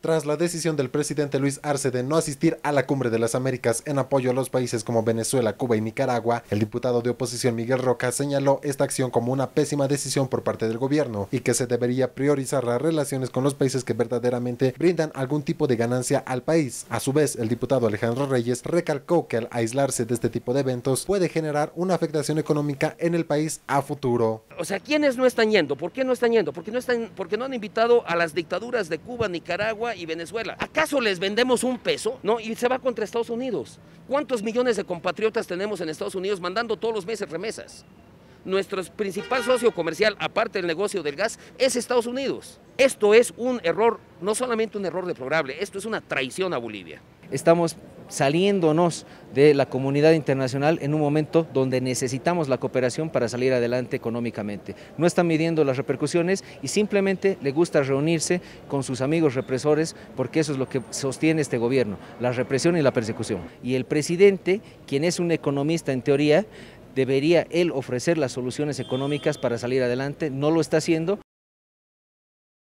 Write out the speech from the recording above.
Tras la decisión del presidente Luis Arce de no asistir a la Cumbre de las Américas en apoyo a los países como Venezuela, Cuba y Nicaragua, el diputado de oposición Miguel Roca señaló esta acción como una pésima decisión por parte del gobierno y que se debería priorizar las relaciones con los países que verdaderamente brindan algún tipo de ganancia al país. A su vez, el diputado Alejandro Reyes recalcó que al aislarse de este tipo de eventos puede generar una afectación económica en el país a futuro. O sea, ¿quiénes no están yendo? ¿Por qué no están yendo? Porque no han invitado a las dictaduras de Cuba, Nicaragua y Venezuela. ¿Acaso les vendemos un peso? ¿No? Y se va contra Estados Unidos. ¿Cuántos millones de compatriotas tenemos en Estados Unidos mandando todos los meses remesas? Nuestro principal socio comercial, aparte del negocio del gas, es Estados Unidos. Esto es un error, no solamente un error deplorable, esto es una traición a Bolivia. Estamos saliéndonos de la comunidad internacional en un momento donde necesitamos la cooperación para salir adelante económicamente. No están midiendo las repercusiones y simplemente le gusta reunirse con sus amigos represores porque eso es lo que sostiene este gobierno, la represión y la persecución. Y el presidente, quien es un economista en teoría, debería él ofrecer las soluciones económicas para salir adelante, no lo está haciendo.